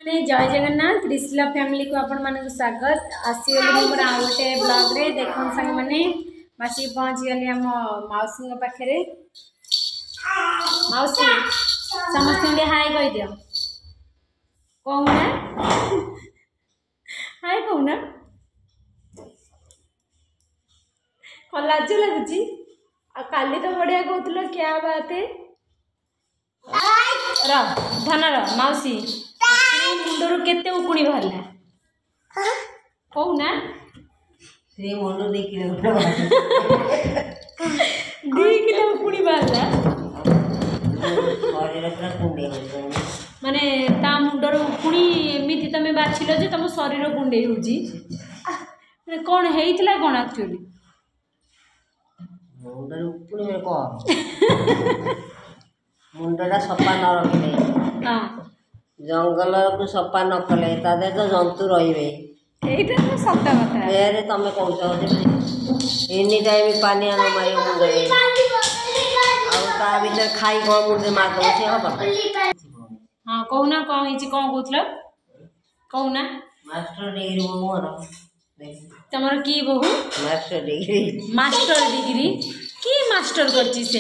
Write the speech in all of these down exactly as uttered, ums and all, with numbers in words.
नहीं जय जगन्नाथ त्रिशिला फैमिली को आपण मानक स्वागत आसीगली मोर आ गोटे ब्लॉग रे देखन संग माने मासी पहुंच गली हम मौसी पाखे मौसी समस्त हाय कह दियो कहूना हाय कहूना कौन लाज लगुच काली तो बढ़िया कहूल क्या बात है र धन र मौसी मुंडर केते उकुणी बाहरला कहूना से मुंड दे किलो दे किलो उकुणी बाहरला शरीर पूरा कुंडे माने ता मुंडर उकुणी एमिति तमे बाछिलो जे तम शरीर कुंडे होजी माने कोन हेइतला कोन एक्चुअली मुंडर उकुणी में को मुंडटा सफा न रखले हां जंगल को सफा न कले तादे तो जंतु रहिबे एटा तो सत्य कथा फेरे तमे कहउछो जे एनी टाइम पानी न मारियो मुंडे आ ता भीतर खाई को मुंडे मार दो से हबा हां कहूना कोन हिची कोन कहउतलो कहूना मास्टर डिग्री मोर तमर की बहु मास्टर डिग्री मास्टर डिग्री की मास्टर करची से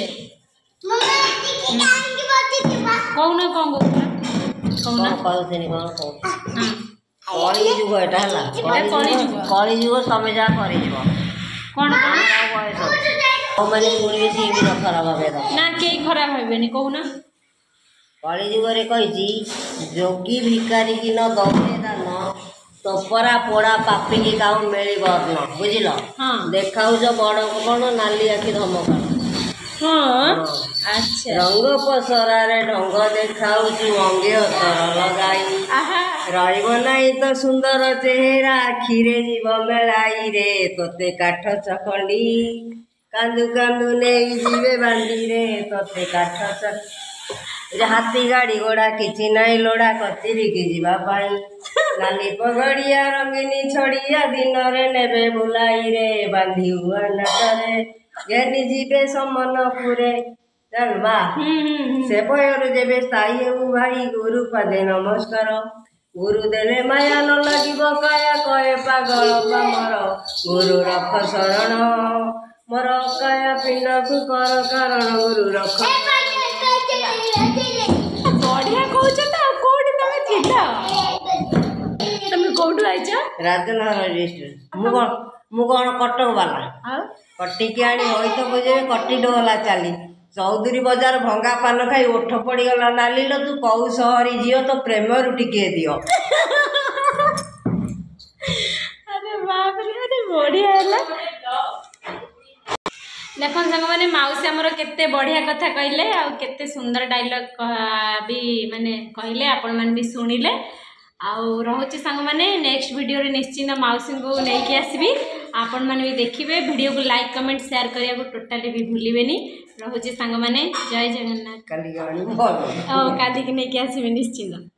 कहूना कोन कहउतलो कहूना कहउछनी कोन कहउ हां कली जुग एटा हला कली जुग कली जुग समय जा करि जीव कोन कोन माने पुणी सी भी खराब होबे ना के खराब होबेनी कहूना कली जुग रे कहिची जोगी भिखारी की न दौड़े दान तोपरा पोड़ा पापी की काउ मेली बदन बुझिल हां देखाउ जो बड़ कोन नाली आखि धमक हां अच्छा रंग पसरा रे ढंग देखाउ छु अंगे अतर लगाई आहा रहिब नाही तो सुंदर चेहरा आखिरे जीव मेलाई रे तोते काठ चकंडी कांदू कांदू नहीं जीवे बांधी रे तोते काठ चक हाथी गाड़ी घोड़ा किछि नहीं लोड़ा कतिरी की जीवा पाई लाली पगड़िया रंगीनी छड़िया दिन रे नेबे बुलाई रे बांधी हुआ नटरे घेनी जीवे समनपुरे जानबा से बयर जेबे स्थायी हेबु भाई गुरु पदे नमस्कार गुरु देले माया न लागिब काया कहे पागल कमर गुरु रख शरण मोर काया पिंड को कर कारण गुरु रख बढ़िया कहछ त कोड तमे थिला तमे कोड आइछ राजनगर डिस्ट्रिक्ट मु कोन मु कोन कटक वाला आ कटी के आनी होई तो बुझे कटी डोला चाली चौधरी बाजार भंगा पान खाई ओठ पड़ी गला नाली लो तू कौ सहरी जियो तो प्रेम टिके दियो अरे बाप रे अरे बढ़िया हैला देखन संग माने माउसी हमर केते बढ़िया कथा कहले आ केते सुंदर डायलॉग भी माने कहले आपण मान भी सुनिले आउ रहुची संग माने नेक्स्ट वीडियो रे निश्चित माउसी को लेके आसीबी आपण माने भी देखिबे वीडियो को लाइक कमेंट शेयर करिया को टोटली भी भूलिबेनी रहुची संग माने जय जगन्नाथ काली गाड़ी बोल ओ काली के लेके आसीबे निश्चित।